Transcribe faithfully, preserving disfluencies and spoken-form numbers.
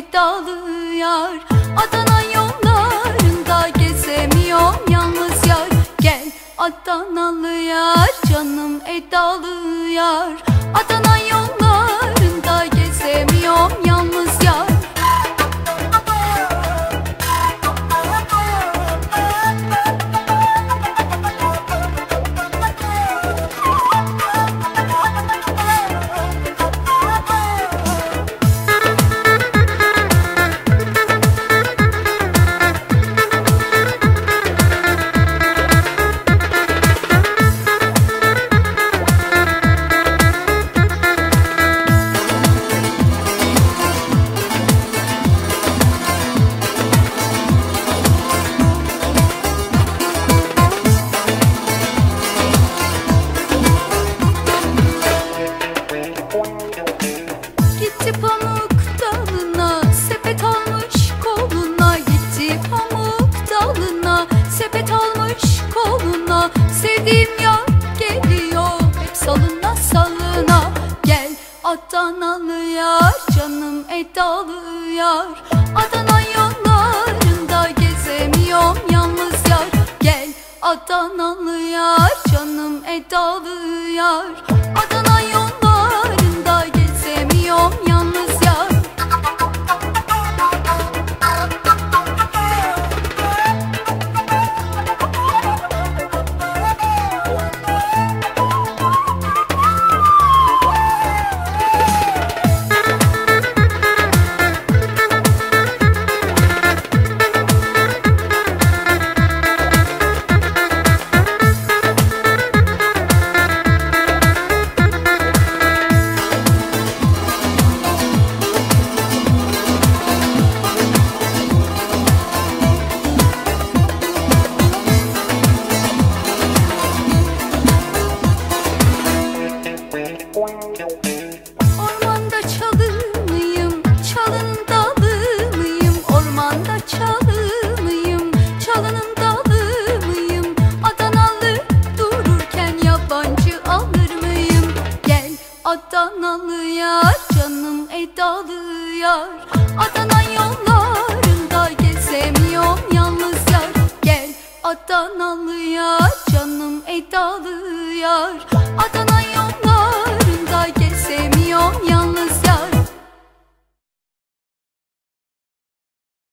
Edalı yar. Adana yollarında gezemiyorum yalnız yar. Gel Adanalı yar, canım Edalı yar. Adana yollarında gezemiyorum yalnız yar. Gitti pamuk dalına, sepet almış koluna. Gitti pamuk dalına, sepet almış koluna. Sevdiğim yar geliyor hep salına salına. Gel Adanalı yar, canım Edalı yar. Adana yollarında gezemiyorum yalnız yar. Gel Adanalı yar, canım Edalı yar. Adana yollarında gezemiyorum yalnız yar. Ormanda çalı mıyım, çalının dalı mıyım? Ormanda çalı mıyım, çalının dalı mıyım? Adanalı dururken yabancı alır mıyım? Gel Adanalı yar, canım Edalı yar. Adana yollarında gezemiyorum yalnız yar. Gel Adanalı yar, canım Edalı yar. Adana yollarında